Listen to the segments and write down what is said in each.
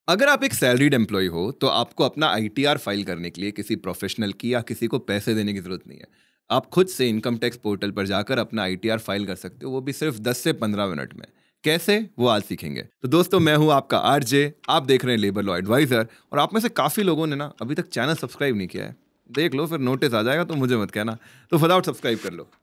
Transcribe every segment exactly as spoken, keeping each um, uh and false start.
अगर आप एक सैलरीड एम्प्लॉय हो तो आपको अपना आईटीआर फाइल करने के लिए किसी प्रोफेशनल की या किसी को पैसे देने की जरूरत नहीं है। आप खुद से इनकम टैक्स पोर्टल पर जाकर अपना आईटीआर फाइल कर सकते हो, वो भी सिर्फ दस से पंद्रह मिनट में। कैसे, वो आज सीखेंगे। तो दोस्तों, मैं हूं आपका आरजे, आप देख रहे हैं लेबर लॉ एडवाइजर। और आप में से काफ़ी लोगों ने ना अभी तक चैनल सब्सक्राइब नहीं किया है। देख लो, फिर नोटिस आ जाएगा तो मुझे मत कहना। तो फटाफट सब्सक्राइब कर लो।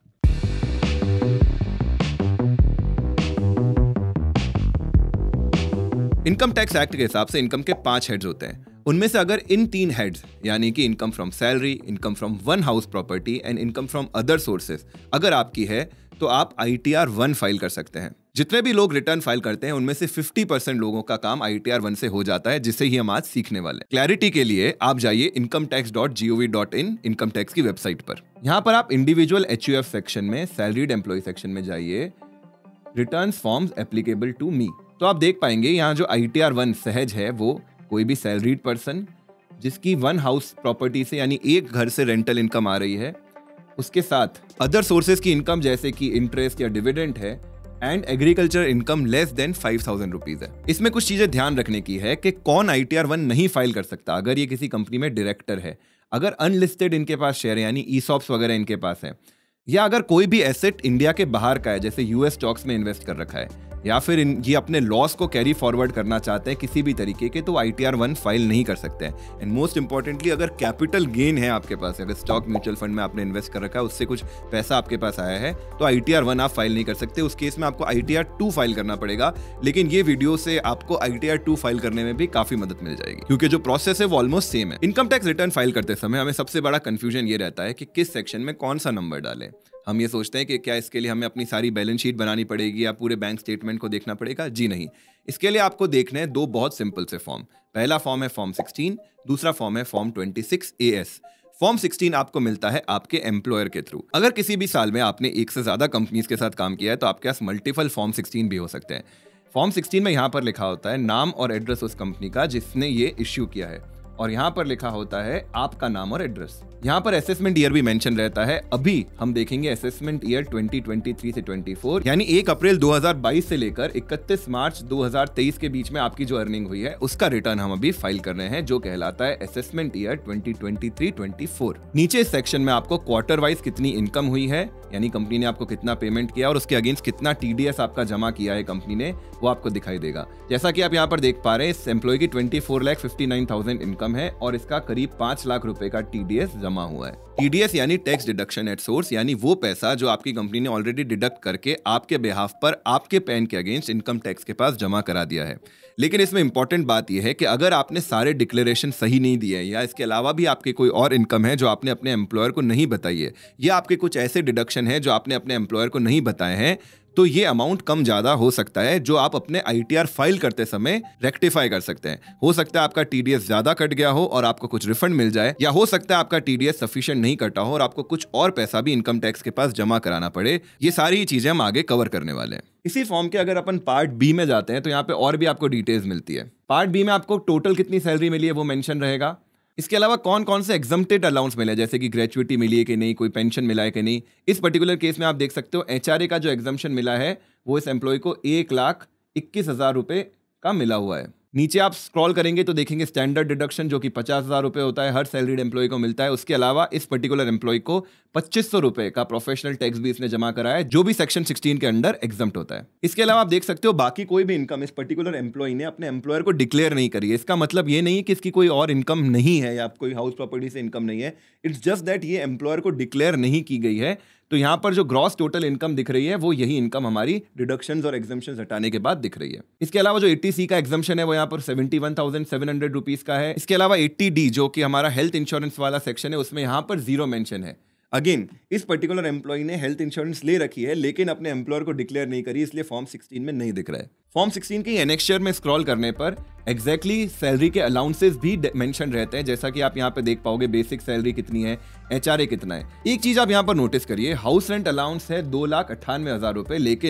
इनकम टैक्स एक्ट के हिसाब से इनकम के पांच हेड्स होते हैं। उनमें से अगर इन तीन हेड्स यानी कि income from salary, income from one house property and income from other sources अगर आपकी है तो आप आईटीआर वन फाइल कर सकते हैं। जितने भी लोग रिटर्न फाइल करते हैं उनमें से पचास परसेंट लोगों का काम आईटीआर वन से हो जाता है, जिसे ही हम आज सीखने वाले हैं। क्लैरिटी के लिए आप जाइए income tax dot G O V dot in income tax की वेबसाइट पर। यहाँ पर आप individual H U F section में सैलरीड एम्प्लॉय सेक्शन में जाइए, return forms applicable to me. तो आप देख पाएंगे यहाँ जो आईटीआर वन सहज है वो कोई भी सैलरीड पर्सन जिसकी वन हाउस प्रॉपर्टी से यानी एक घर से रेंटल इनकम आ रही है, उसके साथ अदर सोर्सेज की इनकम जैसे कि इंटरेस्ट या डिविडेंड है, and agriculture income less than five thousand rupees है। इसमें कुछ चीजें ध्यान रखने की है कि कौन आईटीआर वन नहीं फाइल कर सकता। अगर ये किसी कंपनी में डायरेक्टर है, अगर अनलिस्टेड इनके पास शेयर यानी ईसॉप्स वगैरह इनके पास है, या अगर कोई भी एसेट इंडिया के बाहर का है जैसे यूएस स्टॉक्स में इन्वेस्ट कर रखा है, या फिर इन ये अपने लॉस को कैरी फॉरवर्ड करना चाहते हैं किसी भी तरीके के, तो आईटीआर वन फाइल नहीं कर सकते हैं। एंड मोस्ट इंपॉर्टेंटली, अगर कैपिटल गेन है आपके पास, अगर स्टॉक म्यूचुअल फंड में आपने इन्वेस्ट कर रखा है, उससे कुछ पैसा आपके पास आया है, तो आईटीआर वन आप फाइल नहीं कर सकते। उस केस में आपको आईटीआर टू फाइल करना पड़ेगा। लेकिन ये वीडियो से आपको आईटीआर टू फाइल करने में भी काफी मदद मिल जाएगी, क्योंकि जो प्रोसेस है वो ऑलमोस्ट सेम है। इनकम टैक्स रिटर्न फाइल करते समय हमें सबसे बड़ा कंफ्यूजन ये रहता है कि किस सेक्शन में कौन सा नंबर डालें। हम ये सोचते हैं कि क्या इसके लिए हमें अपनी सारी बैलेंस शीट बनानी पड़ेगी या पूरे बैंक स्टेटमेंट को देखना पड़ेगा। जी नहीं, इसके लिए आपको देखने हैं दो बहुत सिंपल से फॉर्म। पहला फॉर्म है फॉर्म सिक्सटीन, दूसरा फॉर्म है form twenty six A S. Form sixteen आपको मिलता है आपके एम्प्लॉयर के थ्रू। अगर किसी भी साल में आपने एक से ज्यादा कंपनीज के साथ काम किया है तो आपके पास मल्टीपल फॉर्म सिक्सटीन भी हो सकते हैं। फॉर्म सिक्सटीन में यहाँ पर लिखा होता है नाम और एड्रेस उस कंपनी का जिसने ये इश्यू किया है, और यहाँ पर लिखा होता है आपका नाम और एड्रेस। यहाँ पर असेसमेंट ईयर भी मेंशन रहता है। अभी हम देखेंगे assessment year twenty twenty three से ट्वेंटी फोर, यानी एक अप्रैल दो हज़ार बाईस से लेकर इकतीस मार्च दो हज़ार तेईस के बीच में आपकी जो अर्निंग हुई है उसका रिटर्न हम अभी फाइल कर रहे हैं, जो कहलाता है assessment year twenty twenty three twenty four. नीचे इस सेक्शन में आपको क्वार्टर वाइज कितनी इनकम हुई है, यानी कंपनी ने आपको कितना पेमेंट किया और उसके अगेंस्ट कितना टीडीएस आपका जमा किया है कंपनी ने, वो आपको दिखाई देगा। जैसा कि आप यहाँ पर देख पा रहे हैं, इस एम्प्लॉय की twenty four lakh fifty nine thousand income है और इसका करीब पांच लाख रुपए का टीडीएस जमा हुआ है। टीडीएस यानी टैक्स डिडक्शन एट सोर्स, यानी वो पैसा जो आपकी कंपनी ने ऑलरेडी डिडक्ट करके आपके बिहाफ पर आपके पैन के अगेंस्ट इनकम टैक्स के पास जमा करा दिया है। लेकिन इसमें इंपॉर्टेंट बात यह है कि अगर आपने सारे डिक्लेरेशन सही नहीं दिए या इसके अलावा भी आपके कोई और इनकम है जो आपने अपने एम्प्लॉयर को नहीं बताई है, या आपके कुछ ऐसे डिडक्शन है जो आपने अपने एम्प्लॉयर को नहीं बताए हैं, तो ये अमाउंट कम ज्यादा हो सकता है जो आप अपने आईटीआर फाइल करते समय रेक्टिफाई कर सकते हैं। हो सकता है आपका टीडीएस ज्यादा कट गया हो और आपको कुछ रिफंड मिल जाए, या हो सकता है आपका टीडीएस सफिशिएंट नहीं कटा हो और आपको कुछ और पैसा भी इनकम टैक्स के पास जमा कराना पड़े। ये सारी चीजें हम आगे कवर करने वाले हैं। इसी फॉर्म के अगर अपन पार्ट बी में जाते हैं तो यहाँ पे और भी आपको डिटेल्स मिलती है। पार्ट बी में आपको टोटल कितनी सैलरी मिली है वो मेंशन रहेगा। इसके अलावा कौन कौन से एग्जम्प्टेड अलाउंस मिले, जैसे कि ग्रेचुइटी मिली है कि नहीं, कोई पेंशन मिला है कि नहीं। इस पर्टिकुलर केस में आप देख सकते हो एचआरए का जो एग्जम्पशन मिला है वो इस एम्प्लॉय को एक लाख इक्कीस हजार रुपए का मिला हुआ है। नीचे आप स्क्रॉल करेंगे तो देखेंगे स्टैंडर्ड डिडक्शन जो कि पचास हजार रुपए होता है, हर सैलरीड एम्प्लॉय को मिलता है। उसके अलावा इस पर्टिकुलर एम्प्लॉय को पच्चीस सौ रुपए का प्रोफेशनल टैक्स भी इसने जमा कराया है, जो भी सेक्शन सिक्सटीन के अंडर एग्जम्प्ट होता है। इसके अलावा आप देख सकते हो बाकी कोई भी इनकम इस पर्टिकुलर एम्प्लॉय ने अपने एम्प्लॉयर को डिक्लेयर नहीं करी है। इसका मतलब ये नहीं है कि इसकी कोई और इनकम नहीं है या कोई हाउस प्रॉपर्टी से इनकम नहीं है। इट्स जस्ट दैट ये एम्प्लॉयर को डिक्लेयर नहीं की गई है। तो यहाँ पर जो ग्रॉस टोटल इनकम दिख रही है वो यही इनकम हमारी डिडक्शंस और एग्जम्पशंस हटाने के बाद दिख रही है। इसके अलावा जो एटी सी का एग्जम्पशन है वो यहाँ पर seventy one thousand seven hundred rupees का है। इसके अलावा एटी डी जो कि हमारा हेल्थ इंश्योरेंस वाला सेक्शन है उसमें यहाँ पर जीरो मेंशन है। अगेन इस पर्टिकुलर एम्प्लॉय ने हेल्थ इंश्योरेंस ले रखी है लेकिन अपने एम्प्लॉयर को डिक्लेयर नहीं करी, इसलिए फॉर्म सिक्सटीन में नहीं दिख रहा है। फॉर्म सिक्सटीन के एनेक्चर में स्क्रॉल करने पर एग्जैक्टली सैलरी के अलाउंसेस भी मेंशन रहते हैं, जैसा कि आप यहाँ पे देख पाओगे बेसिक सैलरी कितनी है, एचआरए कितना है। एक चीज आप यहाँ पर नोटिस करिए, हाउस रेंट अलाउंस है दो लाख अट्ठानवे हजार रुपए, लेकिन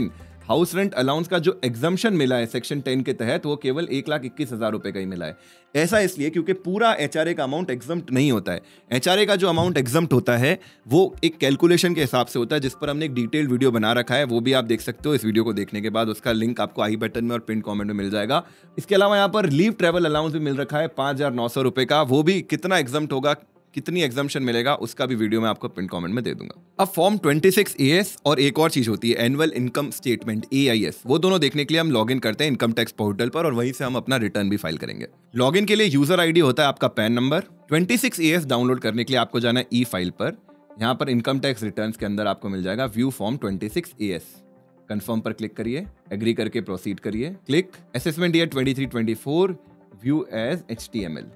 हाउस रेंट अलाउंस का जो एग्जम्पशन मिला है सेक्शन टेन के तहत वो केवल एक लाख इक्कीस हजार रुपए का ही मिला है। ऐसा इसलिए क्योंकि पूरा एचआरए का अमाउंट एग्जम्प्ट नहीं होता है। एचआरए का जो अमाउंट एग्जम्प्ट होता है वो एक कैलकुलेशन के हिसाब से होता है, जिस पर हमने एक डिटेल्ड वीडियो बना रखा है, वो भी आप देख सकते हो इस वीडियो को देखने के बाद। उसका लिंक आपको आई बटन में और पिन कमेंट में मिल जाएगा। इसके अलावा यहाँ पर लीव ट्रेवल अलाउंस भी मिल रखा है पांच हजार नौ सौ रुपए का, वो भी कितना एग्जम्प्ट होगा, कितनी एग्जम्पशन मिलेगा, उसका भी वीडियो मैं आपको पिन कमेंट में दे दूंगा। अब फॉर्म छब्बीस ए एस और एक और चीज होती है annual income statement A I S, वो दोनों देखने के लिए हम लॉगिन करते हैं इनकम टैक्स पोर्टल पर और वहीं से हम अपना रिटर्न भी फाइल करेंगे। लॉगिन के लिए यूजर आईडी होता है आपका पैन नंबर। छब्बीस ए एस डाउनलोड करने के लिए आपको जाना है ई फाइल पर। यहाँ पर इनकम टैक्स रिटर्न के अंदर आपको मिल जाएगा व्यू फॉर्म छब्बीस ए एस। कंफर्म पर क्लिक करिए, एग्री करके प्रोसीड करिए। क्लिक असेसमेंट ईयर तेईस चौबीस view as H T M L.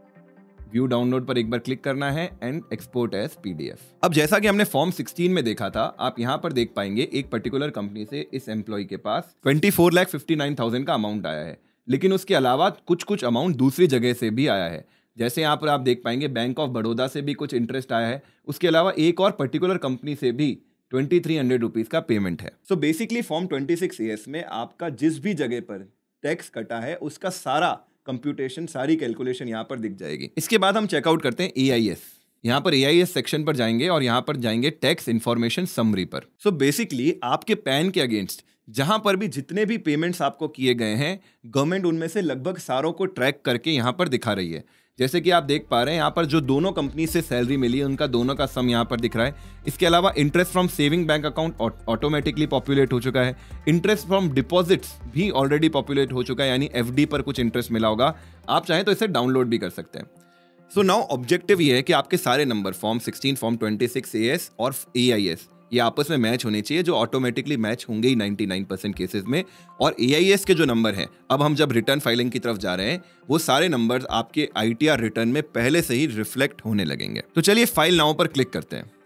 View download पर एक बार क्लिक करना है एंड एक्सपोर्ट एज पीडीएफ। अब जैसा कि हमने फॉर्म सोलह में देखा था, आप यहाँ पर देख पाएंगे एक पर्टिकुलर कंपनी से इस एम्प्लॉय के पास चौबीस लाख उनसठ हज़ार का अमाउंट आया है, लेकिन उसके अलावा कुछ कुछ अमाउंट दूसरी जगह से भी आया है। जैसे यहाँ पर आप देख पाएंगे बैंक ऑफ बड़ौदा से भी कुछ इंटरेस्ट आया है, उसके अलावा एक और पर्टिकुलर कंपनी से भी ट्वेंटी थ्री हंड्रेड रुपीज का पेमेंट है। सो बेसिकली फॉर्म छब्बीस ए एस में आपका जिस भी जगह पर टैक्स कटा है उसका सारा कंप्यूटेशन, सारी कैलकुलेशन यहाँ पर दिख जाएगी। इसके बाद हम चेकआउट करते हैं ए आई एस। यहाँ पर ए आई एस सेक्शन पर जाएंगे और यहाँ पर जाएंगे टैक्स इन्फॉर्मेशन समरी पर। सो बेसिकली आपके पैन के अगेंस्ट जहां पर भी जितने भी पेमेंट्स आपको किए गए हैं, गवर्नमेंट उनमें से लगभग सारों को ट्रैक करके यहाँ पर दिखा रही है। जैसे कि आप देख पा रहे हैं यहाँ पर जो दोनों कंपनी से सैलरी मिली है उनका दोनों का सम यहाँ पर दिख रहा है। इसके अलावा interest from saving bank account automatically populate हो चुका है। इंटरेस्ट फ्रॉम डिपॉजिट्स भी ऑलरेडी पॉपुलेट हो चुका है, यानी एफडी पर कुछ इंटरेस्ट मिला होगा। आप चाहें तो इसे डाउनलोड भी कर सकते हैं। सो नाउ ऑब्जेक्टिव ये है कि आपके सारे नंबर फॉर्म सोलह, फॉर्म छब्बीस ए एस और ए आई एस ये आपस में मैच होने चाहिए, जो ऑटोमेटिकली मैच होंगे ही निन्यानवे परसेंट केसेस में। और ए आई एस के जो नंबर हैं, अब हम जब रिटर्न फाइलिंग की तरफ जा रहे हैं, वो सारे नंबर्स आपके आई टी आर रिटर्न में पहले से ही रिफ्लेक्ट होने लगेंगे। तो चलिए फाइल नाउ पर क्लिक करते हैं।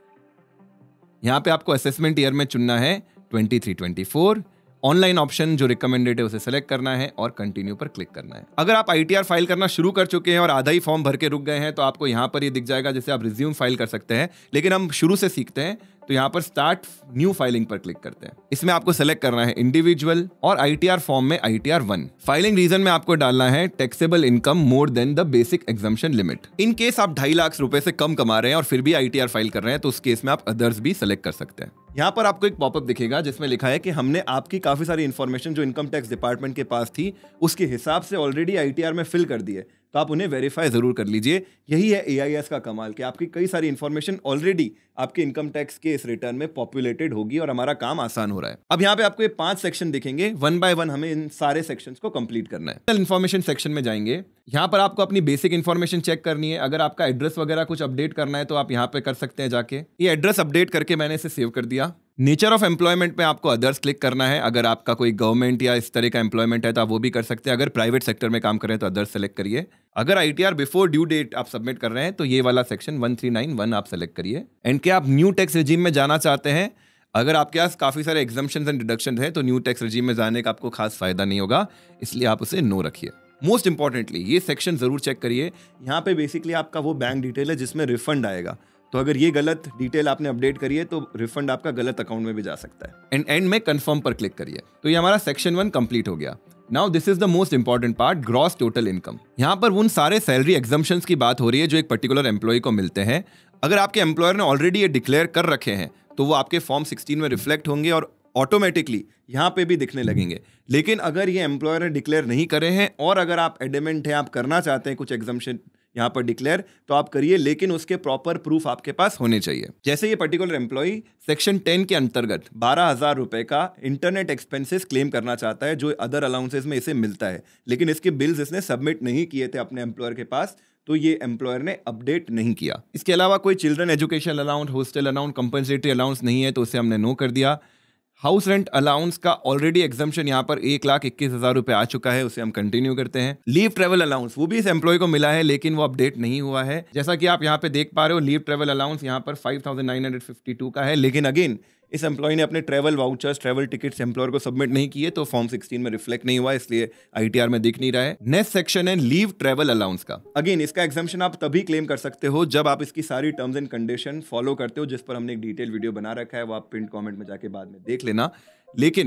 यहाँ पे आपको असेसमेंट ईयर में चुनना है तेईस चौबीस। ऑनलाइन ऑप्शन जो रिकमेंडेड है उसे सेलेक्ट करना है और कंटिन्यू पर क्लिक करना है। अगर आप आई टी आर फाइल करना शुरू कर चुके हैं और आधा ही फॉर्म भर के रुक गए हैं तो आपको यहाँ पर ये दिख जाएगा जैसे आप रिज्यूम फाइल कर सकते हैं, लेकिन हम शुरू से सीखते हैं तो यहाँ पर स्टार्ट न्यू फाइलिंग पर क्लिक करते हैं। इसमें आपको सेलेक्ट करना है इंडिविजुअल और आई टी आर फॉर्म में I T R one. Filing reason में आपको डालना है taxable income more than the basic exemption limit. In case आप ढाई लाख रुपए से कम कमा रहे हैं और फिर भी आई टी आर फाइल कर रहे हैं तो उस केस में आप अदर्स भी सेलेक्ट कर सकते हैं। यहाँ पर आपको एक पॉपअप दिखेगा जिसमें लिखा है कि हमने आपकी काफी सारी इंफॉर्मेशन जो इनकम टैक्स डिपार्टमेंट के पास थी उसके हिसाब से ऑलरेडी आई टी आर में फिल कर दी है, तो आप उन्हें वेरीफाई जरूर कर लीजिए। यही है ए आई एस का कमाल कि आपकी कई सारी इंफॉर्मेशन ऑलरेडी आपके इनकम टैक्स के इस रिटर्न में पॉपुलेटेड होगी और हमारा काम आसान हो रहा है। अब यहाँ पे आपको ये पांच सेक्शन दिखेंगे, वन बाय वन हमें इन सारे सेक्शंस को कंप्लीट करना है। इन्फॉर्मेशन सेक्शन में जाएंगे, यहाँ पर आपको अपनी बेसिक इन्फॉर्मेशन चेक करनी है। अगर आपका एड्रेस वगैरह कुछ अपडेट करना है तो आप यहाँ पे कर सकते हैं जाके। ये एड्रेस अपडेट करके मैंने इसे सेव कर दिया। नेचर ऑफ एम्प्लॉयमेंट में आपको अदर्स क्लिक करना है। अगर आपका कोई गवर्नमेंट या इस तरह का एम्प्लॉयमेंट है तो आप वो भी कर सकते हैं। अगर प्राइवेट सेक्टर में काम कर रहे हैं तो अदर्स सेलेक्ट करिए। अगर I T R before due date आप सबमिट कर रहे हैं तो ये वाला section one three nine one आप सेलेक्ट करिए। एंड क्या आप न्यू टैक्स रिजीम में जाना चाहते हैं? अगर आपके पास काफी सारे एग्जम्पशंस एंड डिडक्शन हैं तो न्यू टैक्स रिजीम में जाने का आपको खास फायदा नहीं होगा, इसलिए आप उसे नो रखिए। मोस्ट इंपॉर्टेंटली ये सेक्शन जरूर चेक करिए। यहाँ पे बेसिकली आपका वो बैंक डिटेल है जिसमें रिफंड आएगा, तो अगर ये गलत डिटेल आपने अपडेट करी है तो रिफंड आपका गलत अकाउंट में भी जा सकता है। एंड एंड में कंफर्म पर क्लिक करिए। तो ये हमारा सेक्शन वन कंप्लीट हो गया। Now this is the most important part, gross total income. यहाँ पर उन सारे सैलरी एग्जम्पशंस की बात हो रही है जो एक पर्टिकुलर एम्प्लॉय को मिलते हैं। अगर आपके एम्प्लॉयर ने ऑलरेडी ये डिक्लेयर कर रखे हैं तो वो आपके फॉर्म सोलह में रिफ्लेक्ट होंगे और ऑटोमेटिकली यहाँ पे भी दिखने लगेंगे। लेकिन अगर ये एम्प्लॉयर ने डिक्लेयर नहीं करे हैं और अगर आप एडमेंट हैं, आप करना चाहते हैं कुछ एग्जम्पशन यहाँ पर डिक्लेयर, तो आप करिए, लेकिन उसके प्रॉपर प्रूफ आपके पास होने चाहिए। जैसे ये पर्टिकुलर एम्प्लॉय सेक्शन टेन के अंतर्गत बारह हजार रुपए का इंटरनेट एक्सपेंसेस क्लेम करना चाहता है जो अदर अलाउंसेस में इसे मिलता है, लेकिन इसके बिल्स इसने सबमिट नहीं किए थे अपने एम्प्लॉयर के पास, तो ये एम्प्लॉयर ने अपडेट नहीं किया। इसके अलावा कोई children education allowance, hostel allowance, compensatory allowance नहीं है तो उसे हमने नो कर दिया। हाउस रेंट अलाउंस का ऑलरेडी एग्जम्पशन यहाँ पर एक लाख इक्कीस हजार रुपए आ चुका है, उसे हम कंटिन्यू करते हैं। लीव ट्रेवल अलाउंस वो भी इस एम्प्लॉय को मिला है लेकिन वो अपडेट नहीं हुआ है। जैसा कि आप यहाँ पे देख पा रहे हो, लीव ट्रेवल अलाउंस यहाँ पर five thousand nine hundred fifty two का है, लेकिन अगेन इस एम्प्लॉय ने अपने travel vouchers, travel tickets employer को सबमिट नहीं किए तो फॉर्म सोलह में रिफ्लेक्ट नहीं हुआ, इसलिए आईटीआर में दिख नहीं रहा है। नेक्स्ट सेक्शन है लीव ट्रैवल अलाउंस का। अगेन इसका एग्जम्पशन आप तभी क्लेम कर सकते हो जब आप इसकी सारी टर्म्स एंड कंडीशन फॉलो करते हो, जिस पर हमने एक डिटेल वीडियो बना रखा है, वो आप पिन कमेंट में जाके बाद में देख लेना। लेकिन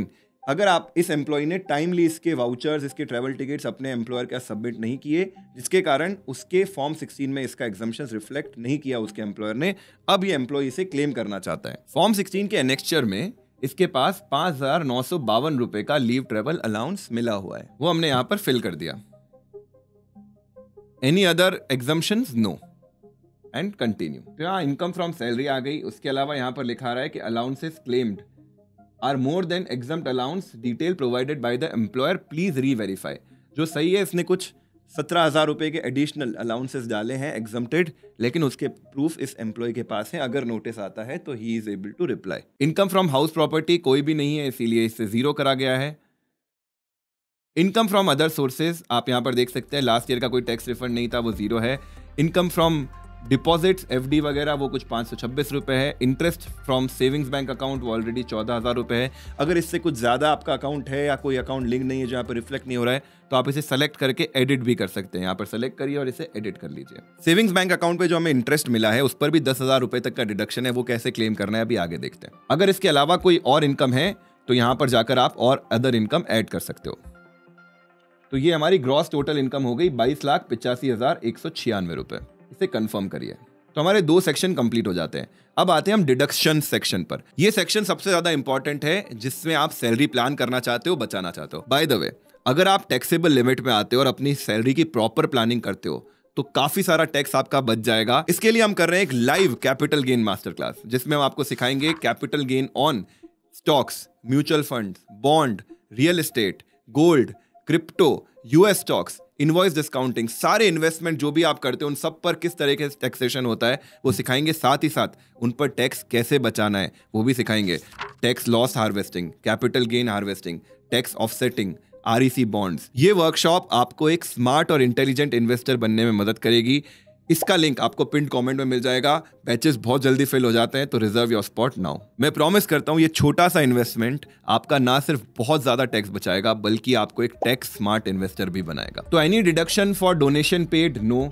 अगर आप इस एम्प्लॉय ने टाइमली इसके वाउचर्स, इसके ट्रैवल टिकट्स अपने एम्प्लॉयर के साथ सबमिट नहीं किए, जिसके कारण उसके फॉर्म सिक्सटीन में इसका एग्जम्पशंस रिफ्लेक्ट नहीं किया उसके एम्प्लॉयर ने, अब ये एम्प्लॉय इसे क्लेम करना चाहता है। फॉर्म सिक्सटीन के एनेक्स्चर में इसके पास पांच हजार नौ सौ बावन रुपए का लीव ट्रेवल अलाउंस मिला हुआ है, वो हमने यहां पर फिल कर दिया। Any other exemptions? No, and continue. तो यहाँ इनकम फ्रॉम सैलरी आ गई। उसके अलावा यहाँ पर लिखा रहा है कि allowances claimed are more than exempt allowance detail provided by the employer, please re verify. जो सही है, इसने कुछ सत्रह हजार रुपए के एडिशनल अलाउंसेस डाले हैं एग्जम्प्टेड, लेकिन उसके प्रूफ इस एम्प्लॉय के पास है। अगर नोटिस आता है तो he is able to reply. Income from house property कोई भी नहीं है, इसीलिए इससे जीरो करा गया है। इनकम फ्रॉम अदर सोर्सेज आप यहां पर देख सकते हैं, लास्ट ईयर का कोई टैक्स रिफंड नहीं था, वो जीरो है। इनकम फ्रॉम डिपॉजिट्स, एफडी वगैरह, वो कुछ पाँच सौ छब्बीस रुपए है। Interest from savings bank account वो ऑलरेडी चौदह हजार रुपए है। अगर इससे कुछ ज्यादा आपका अकाउंट है या कोई अकाउंट लिंक नहीं है जो यहाँ पर रिफ्लेक्ट नहीं हो रहा है, तो आप इसे सेलेक्ट करके एडिट भी कर सकते हैं। यहाँ पर सेलेक्ट करिए और इसे एडिट कर लीजिए। सेविंग्स बैंक अकाउंट पे जो हमें इंटरेस्ट मिला है उस पर भी दस हजार रुपए तक का डिडक्शन है, वो कैसे क्लेम करना है अभी आगे देखते हैं। अगर इसके अलावा कोई और इनकम है तो यहाँ पर जाकर आप और अदर इनकम ऐड कर सकते हो। तो ये हमारी ग्रॉस टोटल इनकम हो गई बाईस लाख पिचासी हजार एक सौ छियानवे रुपए। इसे कंफर्म करिए। तो हमारे दो सेक्शन कंप्लीट हो जाते हैं। अब आते हैं हम डिडक्शन सेक्शन पर। ये सेक्शन सबसे ज्यादा इंपॉर्टेंट है, जिसमें आप सैलरी प्लान करना चाहते हो, बचाना चाहते हो। बाय द वे, अगर आप टैक्सेबल लिमिट में आते हो और अपनी सैलरी की प्रॉपर प्लानिंग करते हो तो काफी सारा टैक्स आपका बच जाएगा। इसके लिए हम कर रहे हैं एक live capital gain master class, जिसमें हम आपको सिखाएंगे capital gain on stocks, mutual fund, bond, real estate, gold, crypto, US stocks, invoice discounting, सारे इन्वेस्टमेंट जो भी आप करते हो उन सब पर किस तरीके से टैक्सेशन होता है वो सिखाएंगे। साथ ही साथ उन पर टैक्स कैसे बचाना है वो भी सिखाएंगे। Tax loss harvesting, capital gain harvesting, tax offsetting, REC bonds. ये वर्कशॉप आपको एक स्मार्ट और इंटेलिजेंट इन्वेस्टर बनने में मदद करेगी। इसका लिंक आपको पिन कमेंट में मिल जाएगा। बैचेस बहुत जल्दी फिल हो जाते हैं, तो रिजर्व योर स्पॉट नाउ। मैं प्रॉमिस करता हूं ये छोटा सा इन्वेस्टमेंट आपका ना सिर्फ बहुत ज्यादा टैक्स बचाएगा, बल्कि आपको एक टैक्स स्मार्ट इन्वेस्टर भी बनाएगा। तो any deduction for donation paid? No.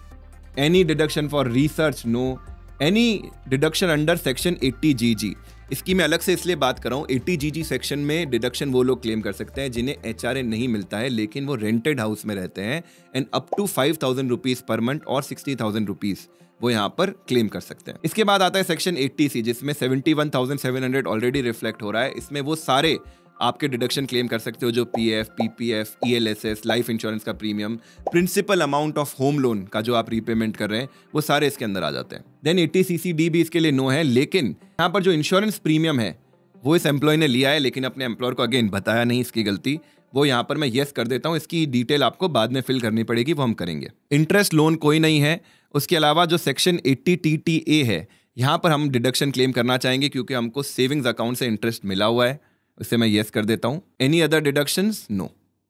Any deduction for research? No. Any deduction under section eighty G G? इसकी मैं अलग से इसलिए बात कर रहा हूँ। एट्टी जी जी सेक्शन में डिडक्शन वो लोग क्लेम कर सकते हैं जिन्हें एचआरए नहीं मिलता है, लेकिन वो रेंटेड हाउस में रहते हैं, and up to five thousand rupees per month और सिक्सटी थाउजेंड रुपीज वो यहाँ पर क्लेम कर सकते हैं। इसके बाद आता है सेक्शन एट्टी सी, जिसमें seventy one thousand seven hundred already reflect हो रहा है। इसमें वो सारे आपके डिडक्शन क्लेम कर सकते हो जो PF, PPF, ELSS, life insurance का premium, principal amount of home loan का जो आप रीपेमेंट कर रहे हैं, वो सारे इसके अंदर आ जाते हैं। देन एट्टी सीसीडी भी इसके लिए नो है, लेकिन यहाँ पर जो इंश्योरेंस प्रीमियम है वो इस एम्प्लॉय ने लिया है, लेकिन अपने एम्प्लॉयर को अगेन बताया नहीं, इसकी गलती। वो यहाँ पर मैं येस कर देता हूँ। इसकी डिटेल आपको बाद में फिल करनी पड़ेगी, वो हम करेंगे। इंटरेस्ट लोन कोई नहीं है। उसके अलावा जो section eighty T T A है, यहाँ पर हम डिडक्शन क्लेम करना चाहेंगे क्योंकि हमको सेविंग्स अकाउंट से इंटरेस्ट मिला हुआ है। इसे मैं येस कर देता हूं। Any other deductions? No.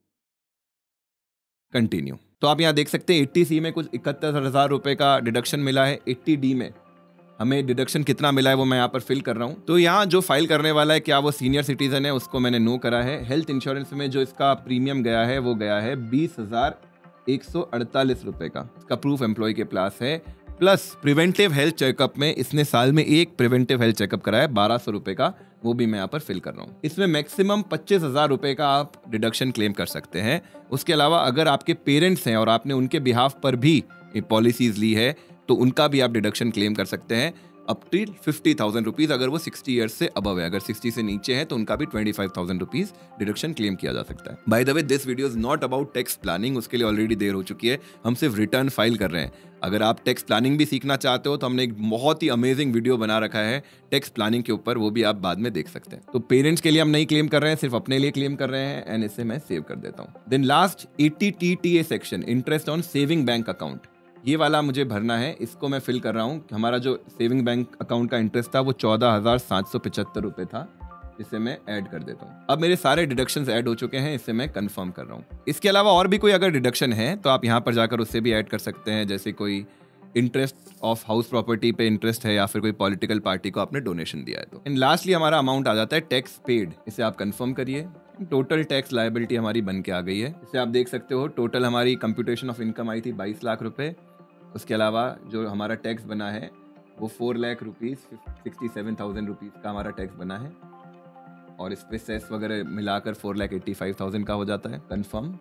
Continue. तो आप यहां देख सकते हैं एट्टी सी में कुछ इकहत्तर हजार रुपए का डिडक्शन मिला है। एट्टी डी में हमें डिडक्शन कितना मिला है वो मैं यहाँ पर फिल कर रहा हूँ। तो यहाँ जो फाइल करने वाला है, क्या वो सीनियर सिटीजन है, उसको मैंने नो करा है। हेल्थ इंश्योरेंस में जो इसका प्रीमियम गया है वो गया है बीस हजार एक सौ अड़तालीस रुपए का। इसका प्रूफ एम्प्लॉय के पास है। प्लस प्रिवेंटिव हेल्थ चेकअप में इसने साल में एक प्रिवेंटिव हेल्थ चेकअप कराया बारह सौ रुपए का, वो भी मैं यहाँ पर फिल कर रहा हूँ। इसमें मैक्सिमम पच्चीस हजार रुपए का आप डिडक्शन क्लेम कर सकते हैं। उसके अलावा अगर आपके पेरेंट्स हैं और आपने उनके बिहाफ पर भी पॉलिसीज ली है तो उनका भी आप डिडक्शन क्लेम कर सकते हैं up till fifty thousand rupees, अगर वो सिक्सटी ईयर्स से अबव है। अगर सिक्सटी से नीचे है तो उनका भी twenty five thousand rupees deduction claim किया जा सकता है। By the way, this video is not about tax planning, उसके लिए ऑलरेडी देर हो चुकी है। हम सिर्फ रिटर्न फाइल कर रहे हैं। अगर आप टैक्स प्लानिंग भी सीखना चाहते हो तो हमने एक बहुत ही अमेजिंग वीडियो बना रखा है टैक्स प्लानिंग के ऊपर, वो भी आप बाद में देख सकते हैं। तो पेरेंट्स के लिए हम नहीं क्लेम कर रहे हैं, सिर्फ अपने लिए क्लेम कर रहे हैं, एंड इसे मैं सेव कर देता हूँ। Then last eighty T T A section, interest on saving bank account, ये वाला मुझे भरना है। इसको मैं फिल कर रहा हूँ। हमारा जो सेविंग बैंक अकाउंट का इंटरेस्ट था वो चौदह हजार सात सौ पिछहत्तर रुपए था, इसे मैं ऐड कर देता हूँ। अब मेरे सारे डिडक्शंस ऐड हो चुके हैं, इसे मैं कंफर्म कर रहा हूँ। इसके अलावा और भी कोई अगर डिडक्शन है तो आप यहाँ पर जाकर उससे भी ऐड कर सकते हैं, जैसे कोई इंटरेस्ट ऑफ हाउस प्रॉपर्टी पे इंटरेस्ट है या फिर कोई पॉलिटिकल पार्टी को आपने डोनेशन दिया है तो। एंड लास्टली हमारा अमाउंट आ जाता है टैक्स पेड, इसे आप कंफर्म करिए। टोटल टैक्स लायबिलिटी हमारी बन के आ गई है। इसे आप देख सकते हो। टोटल हमारी कंप्यूटेशन ऑफ इनकम आई थी बाईस लाख रुपए। उसके अलावा जो हमारा टैक्स बना है वो four lakh rupees sixty seven thousand rupees का हमारा टैक्स बना है। और इस पे सेस वगैरह मिलाकर four lakh eighty five thousand का हो जाता है। Confirm,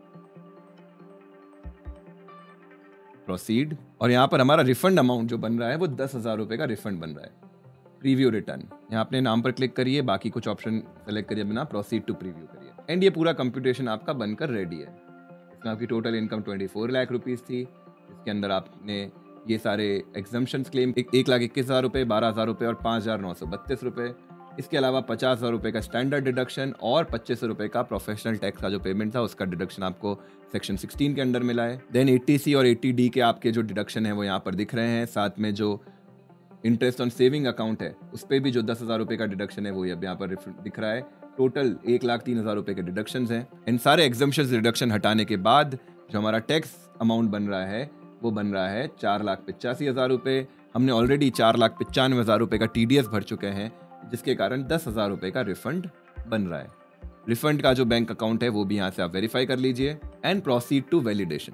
proceed. और यहाँ पर हमारा रिफंड अमाउंट जो बन रहा है वो दस हजार रुपए का रिफंड बन रहा है। प्रीव्यू रिटर्न, यहाँ अपने नाम पर क्लिक करिए, बाकी कुछ ऑप्शन सेलेक्ट करिए बिना, प्रोसीड टू प्रीव्यू करिए, एंड ये पूरा कंप्यूटेशन आपका बनकर रेडी है। इसमें आपकी total income twenty four lakh rupees थी। इसके अंदर आपने ये सारे एग्जम्पशंस क्लेम एक, एक लाख इक्कीस हज़ार रुपये, बारह हज़ार रुपये और पाँच हज़ार नौ सौ बत्तीस रुपये। इसके अलावा पचास हज़ार रुपये का स्टैंडर्ड डिडक्शन और पच्चीस सौ रुपये का प्रोफेशनल टैक्स का जो पेमेंट था उसका डिडक्शन आपको सेक्शन सिक्सटीन के अंडर मिला है। देन एट्टी सी और एट्टी डी के आपके जो डिडक्शन है वो यहाँ पर दिख रहे हैं। साथ में जो इंटरेस्ट ऑन सेविंग अकाउंट है उस पर भी जो दस हज़ार रुपये का डिडक्शन है वो अब यहाँ पर दिख रहा है। टोटल एक लाख तीन हज़ार रुपये के डिडक्शन हैं। इन सारे एग्जम्पशन डिडक्शन हटाने के बाद जो हमारा टैक्स अमाउंट बन रहा है वो बन रहा है चार लाख पचासी हज़ार रुपये। हमने ऑलरेडी चार लाख पचानवे हज़ार रुपये का टी डी एस भर चुके हैं, जिसके कारण दस हज़ार रुपये का रिफंड बन रहा है। रिफंड का जो बैंक अकाउंट है वो भी यहाँ से आप वेरीफाई कर लीजिए एंड प्रोसीड टू वैलिडेशन।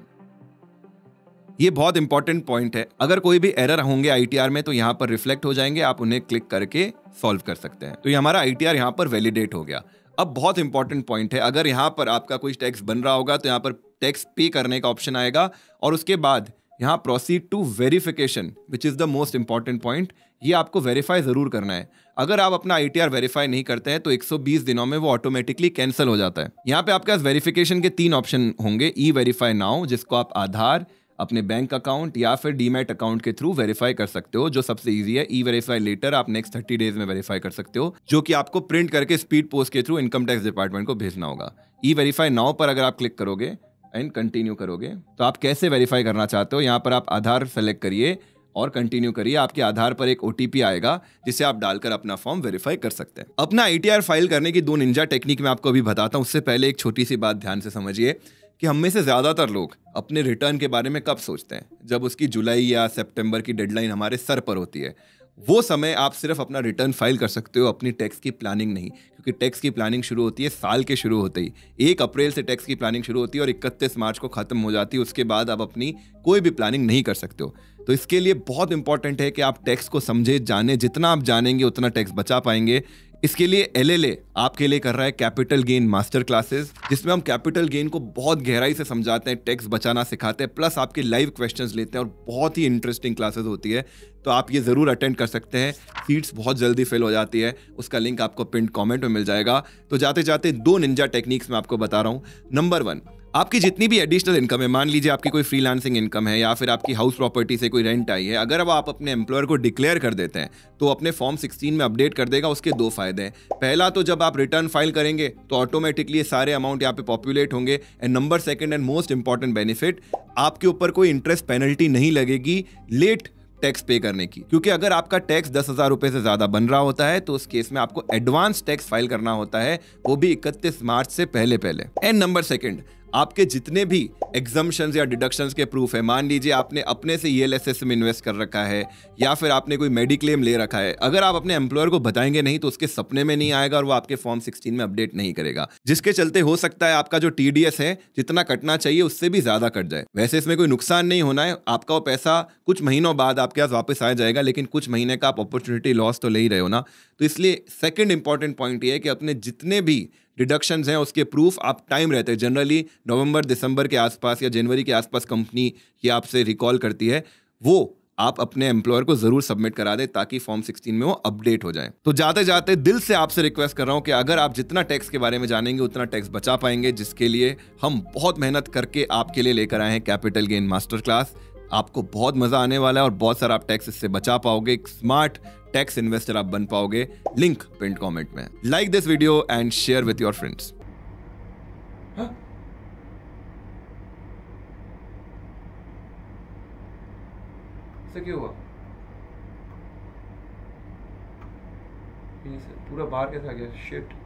ये बहुत इंपॉर्टेंट पॉइंट है, अगर कोई भी एरर होंगे आईटीआर में तो यहाँ पर रिफ्लेक्ट हो जाएंगे, आप उन्हें क्लिक करके सॉल्व कर सकते हैं। तो ये हमारा आईटीआर यहाँ पर वैलिडेट हो गया। अब बहुत इंपॉर्टेंट पॉइंट है, अगर यहाँ पर आपका कोई टैक्स बन रहा होगा तो यहाँ पर टैक्स पे करने का ऑप्शन आएगा और उसके बाद यहाँ proceed to verification which is the most important point, ये आपको वेरीफाई ज़रूर करना है। अगर आप अपना आईटीआर वेरीफाई नहीं करते हैं तो एक सौ बीस दिनों में वो ऑटोमेटिकली कैंसिल हो जाता है। यहाँ पे आपके पास वेरिफिकेशन के तीन ऑप्शन होंगे, ई वेरीफाई नाउ जिसको आप आधार, अपने बैंक अकाउंट या फिर डीमैट अकाउंट के थ्रू वेरीफाई कर सकते हो, जो सबसे इजी है। ई वेरीफाई लेटर आप नेक्स्ट थर्टी डेज में वेरीफाई कर सकते हो, जो कि आपको प्रिंट करके स्पीड पोस्ट के थ्रू इनकम टैक्स डिपार्टमेंट को भेजना होगा। ई वेरीफाई नाउ पर अगर आप क्लिक करोगे एंड कंटिन्यू करोगे तो आप कैसे वेरीफाई करना चाहते हो, यहाँ पर आप आधार सेलेक्ट करिए और कंटिन्यू करिए। आपके आधार पर एक ओटीपी आएगा जिसे आप डालकर अपना फॉर्म वेरीफाई कर सकते हैं। अपना आईटीआर फाइल करने की दो निंजा टेक्निक मैं आपको अभी बताता हूँ। उससे पहले एक छोटी सी बात ध्यान से समझिए कि हम में से ज़्यादातर लोग अपने रिटर्न के बारे में कब सोचते हैं, जब उसकी जुलाई या सितंबर की डेडलाइन हमारे सर पर होती है। वो समय आप सिर्फ अपना रिटर्न फाइल कर सकते हो, अपनी टैक्स की प्लानिंग नहीं, क्योंकि टैक्स की प्लानिंग शुरू होती है साल के शुरू होते ही। एक अप्रैल से टैक्स की प्लानिंग शुरू होती है और इकतीस मार्च को खत्म हो जाती है। उसके बाद आप अपनी कोई भी प्लानिंग नहीं कर सकते हो। तो इसके लिए बहुत इंपॉर्टेंट है कि आप टैक्स को समझे, जाने। जितना आप जानेंगे उतना टैक्स बचा पाएंगे। इसके लिए एलएलए आपके लिए कर रहा है कैपिटल गेन मास्टर क्लासेस, जिसमें हम कैपिटल गेन को बहुत गहराई से समझाते हैं, टैक्स बचाना सिखाते हैं, प्लस आपके लाइव क्वेश्चंस लेते हैं और बहुत ही इंटरेस्टिंग क्लासेस होती है। तो आप ये ज़रूर अटेंड कर सकते हैं। सीट्स बहुत जल्दी फिल हो जाती है, उसका लिंक आपको पिन कमेंट में मिल जाएगा। तो जाते जाते दो निंजा टेक्निक्स मैं आपको बता रहा हूँ। नंबर वन, आपकी जितनी भी एडिशनल इनकम है, मान लीजिए आपकी कोई फ्रीलांसिंग इनकम है या फिर आपकी हाउस प्रॉपर्टी से कोई रेंट आई है, अगर अब आप अपने एम्प्लॉयर को डिक्लेयर कर देते हैं तो अपने फॉर्म सिक्सटीन में अपडेट कर देगा। उसके दो फायदे हैं। पहला तो जब आप रिटर्न फाइल करेंगे तो ऑटोमेटिकली ये सारे अमाउंट यहाँ पे पॉपुलेट होंगे। And number second and most important benefit, आपके ऊपर कोई इंटरेस्ट पेनल्टी नहीं लगेगी लेट टैक्स पे करने की, क्योंकि अगर आपका टैक्स दस हजार रुपए से ज्यादा बन रहा होता है तो उस केस में आपको एडवांस टैक्स फाइल करना होता है, वो भी इकतीस मार्च से पहले पहले। एंड नंबर सेकंड, आपके जितने भी एग्जम्पशंस या डिडक्शंस के प्रूफ है, मान लीजिए आपने अपने से ईएलएसएस में इन्वेस्ट कर रखा है या फिर आपने कोई मेडिक्लेम ले रखा है, अगर आप अपने एम्प्लॉयर को बताएंगे नहीं तो उसके सपने में नहीं आएगा और वो आपके फॉर्म सिक्सटीन में अपडेट नहीं करेगा, जिसके चलते हो सकता है आपका जो टीडीएस है जितना कटना चाहिए उससे भी ज्यादा कट जाए। वैसे इसमें कोई नुकसान नहीं होना है, आपका वो पैसा कुछ महीनों बाद आपके पास वापस आ जाएगा, लेकिन कुछ महीने का आप अपॉर्चुनिटी लॉस तो ले ही रहे हो ना। तो इसलिए सेकंड इंपॉर्टेंट पॉइंट ये है कि अपने जितने भी डिडक्शंस हैं उसके प्रूफ आप टाइम रहते हैं, जनरली नवंबर दिसंबर के आसपास या जनवरी के आसपास कंपनी ये आपसे रिकॉल करती है, वो आप अपने एम्प्लॉयर को जरूर सबमिट करा दें ताकि फॉर्म सिक्सटीन में वो अपडेट हो जाए। तो जाते जाते दिल से आपसे रिक्वेस्ट कर रहा हूं कि अगर आप जितना टैक्स के बारे में जानेंगे उतना टैक्स बचा पाएंगे, जिसके लिए हम बहुत मेहनत करके आपके लिए लेकर आए हैं कैपिटल गेन मास्टर क्लास। आपको बहुत मजा आने वाला है और बहुत सारा आप टैक्स इससे बचा पाओगे, एक स्मार्ट टैक्स इन्वेस्टर आप बन पाओगे। लिंक पिन कमेंट में। Like this video and share with your friends. क्या हुआ? पूरा बाहर कैसे आ गया? शिट।